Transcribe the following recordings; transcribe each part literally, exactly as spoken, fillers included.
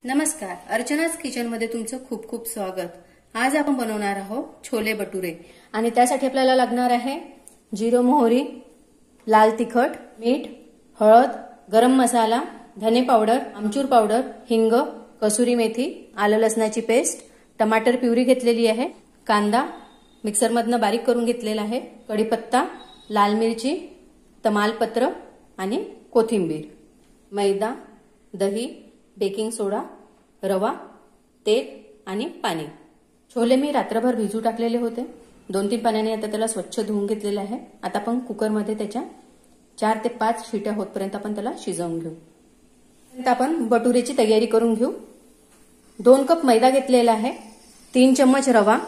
नमस्कार, अर्चनाच किचन मध्ये तुमचं खूप खूप स्वागत। आज आपण बनवणार आहोत छोले भटुरे आणि त्यासाठी आपल्याला लागणार आहे जिरे मोहरी, लाल तिखट, मीठ, हळद, गरम मसाला, धने पावडर, आमचूर पावडर, हिंग, कसुरी मेथी, आलं लसणाची पेस्ट, टमाटर प्युरी घेतलेली आहे, कांदा मिक्सर मधनं बारीक करून घेतलेला आहे, कढीपत्ता, लाल मिरची, तमालपत्र आणि कोथिंबीर, मैदा, दही, बेकिंग सोडा, रवा, तेल आणि पाणी। छोले मी रात्रभर भिजू टाकलेले होते। दोन तीन पाण्याने आता त्याला स्वच्छ धुवून घेतलेले आहे। आता आपण कुकर मध्ये त्याच्या चार ते पाच शिट्या होतपर्यंत आपण त्याला शिजवून घेऊ। आता आपण भटुरेची तयारी करून घेऊ। दोन कप मैदा घेतलेला आहे, तीन चम्मच रवा,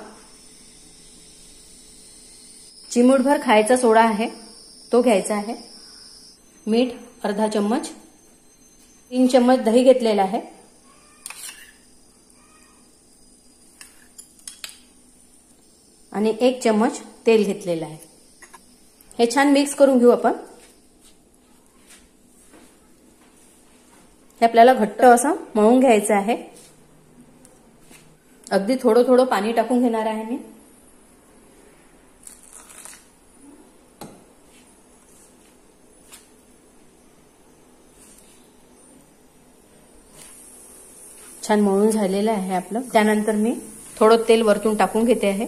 चिमूटभर खायचा सोडा आहे तो घ्यायचा आहे, मीठ अर्धा चम्मच, तीन चम्मच दही घेतलेला आहे, आणि एक चम्मच तेल घेतलेला आहे। हे छान मिक्स करून घेऊ आपण। हे आपल्याला घट्ट असं मळून घ्यायचं आहे। अगदी थोडं थोडं पाणी टाकून घेणार आहे मी। छान मळून झालेलं आहे आपलं। त्यानंतर मी थोडं तेल वरतून टाकून घेते आहे,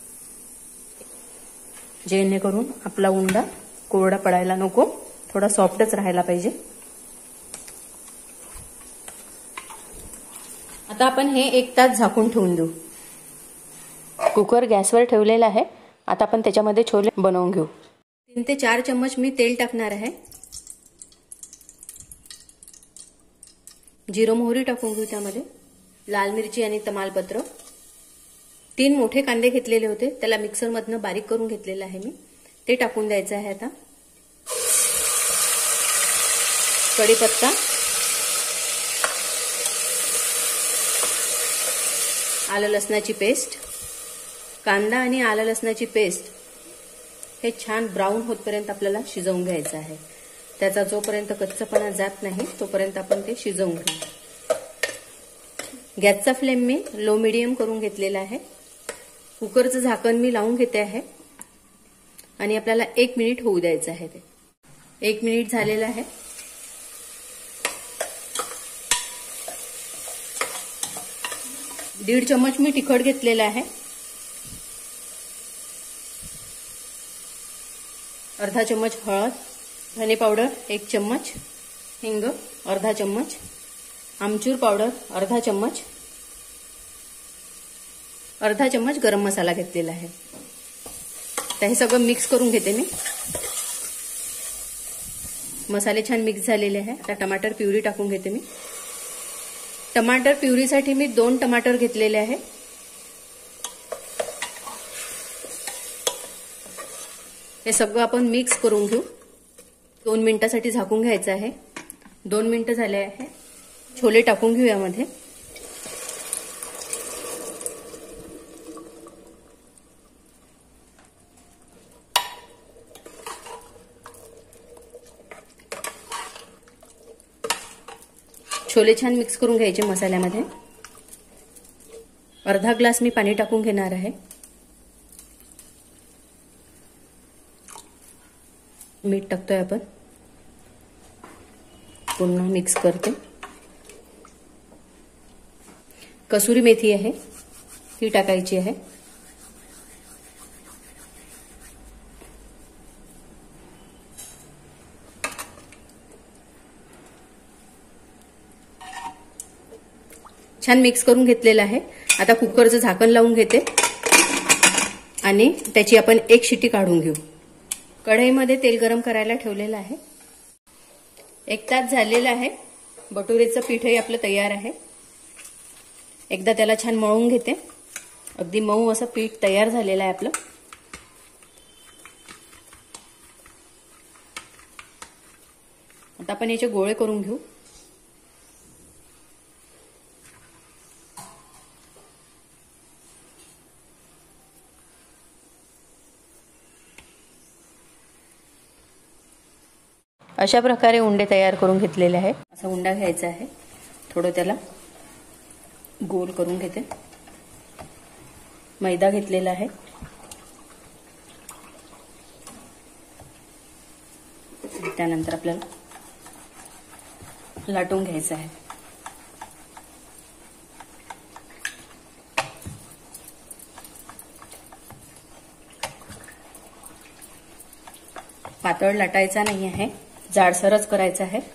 जेणेकरून आपला उंडा कोरडा पडायला नको, थोडा सॉफ्टच राहायला पाहिजे। आता आपण हे एक तास झाकून ठेवून देऊ। कुकर गॅसवर ठेवलेला आहे। आता आपण त्याच्यामध्ये छोले बनवून घेऊ। तीन ते चार चम्मच मी तेल टाकणार आहे, जिरे मोहरी टाकून घेऊ, त्यामध्ये लाल मिरची आणि तमालपत्र, तीन मोठे कांदे घेतलेले होते त्याला मिक्सर मधनं बारीक करून घेतलेलं आहे मी, ते टाकून द्यायचं आहे। आता कढीपत्ता, आलं लसणाची पेस्ट, कांदा आणि आलं लसणाची पेस्ट हे छान ब्राऊन होतपर्यंत आपल्याला शिजवून घ्यायचं आहे। त्याचा जोपर्यंत कच्चापणा जात नाही तोपर्यंत आपण ते शिजवून घेऊ। गॅसचा फ्लेम मी लो मीडियम करून घेतलेला आहे। कुकरचं झाकण मी लावून घेते आहे आणि आपल्याला एक मिनिट होऊ द्यायचं आहे। ते एक मिनिट झालेलं आहे। दीड चम्मच मी तिखट घेतलेला आहे, अर्धा चम्मच हळद, धने पावडर एक चम्मच, हिंग अर्धा चम्मच, आमचूर पावडर अर्धा चम्मच, अर्धा चम्मच गरम मसाला घेतलेला आहे। तर हे सगळं मिक्स करून घेते मी। मसाले छान मिक्स झालेले आहे। आता टमाटर प्युरी टाकून घेते मी। टमाटर प्युरीसाठी मी दोन टमाटर घेतलेले आहे। हे सगळं आपण मिक्स करून घेऊ। दोन मिनिटांसाठी झाकून घ्यायचं आहे। दोन मिनिटं झाले आहे। छोले टाकून घेऊ यामध्ये। छोले छान मिक्स करून घ्यायचे मसाल्यामध्ये। अर्धा ग्लास मी पाणी टाकून घेणार आहे। मीठ टाकतोय आपण, पुन्हा मिक्स करते। कसुरी मेथी आहे ती टाकायची आहे। छान मिक्स करून घेतलेलं आहे। आता कुकरचं झाकण लावून घेते आणि त्याची आपण एक शिट्टी काढून घेऊ। कढईमध्ये तेल गरम करायला ठेवलेलं आहे। एक तास झालेला आहे। भटुरेचं पीठही आपलं तयार आहे। एकदा त्याला छान मळून घेते। अगदी मऊ असं पीठ तयार झालेलं आहे आपलं। आता आपण याचे गोळे करून घेऊ। अशा प्रकारे उंडे तयार करून घेतलेले आहे। असा उंडा घ्यायचा आहे, थोडं त्याला गोल करून घेते. मैदा घेतलेला आहे. त्यानंतर आपल्याला लाटून घ्यायचं आहे. पातळ लाटायचा नाही आहे, जाडसरच करायचं आहे.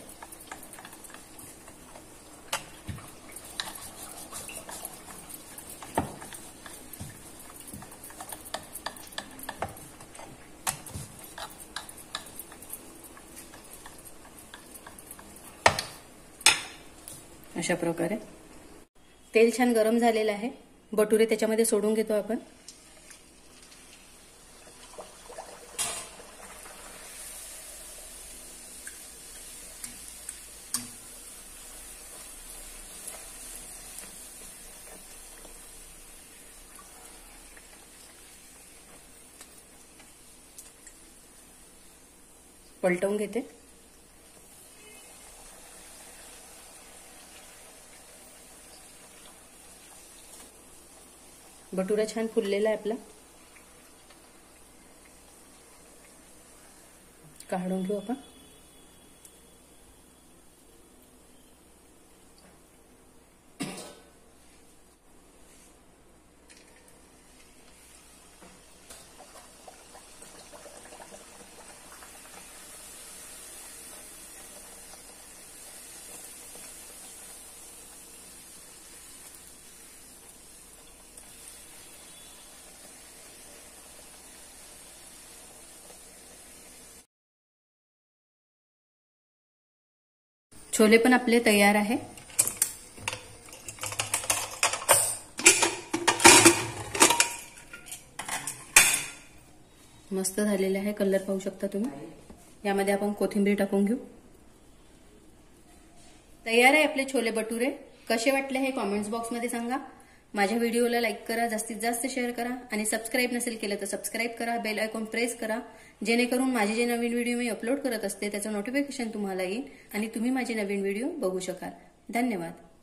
अशा प्रकारे तेल छान गरम झालेलं आहे. बटुरे त्याच्यामध्ये सोडून घेतो आपण. पलटवून घेते. बटुरा छान फुललेला आहे आपला. काढून घेऊ आपण. छोले पण आपले तयार आहे. मस्त झालेले आहे. कलर पाहू शकता तुम्ही. यामध्ये आपण कोथिंबीर टाकून घेऊ. तयार आहे आपले छोले भटुरे. कसे वाटले हे कॉमेंट्स बॉक्समध्ये सांगा. माझ्या व्हिडिओला लाईक करा, जास्तीत जास्त शेअर करा आणि सबस्क्राईब नसेल केलं तर सबस्क्राईब करा. बेल आयकॉन प्रेस करा, जेणेकरून माझे जे नवीन व्हिडिओ मी अपलोड करत असते त्याचं नोटिफिकेशन तुम्हाला येईल आणि तुम्ही माझे नवीन व्हिडिओ बघू शकाल. धन्यवाद.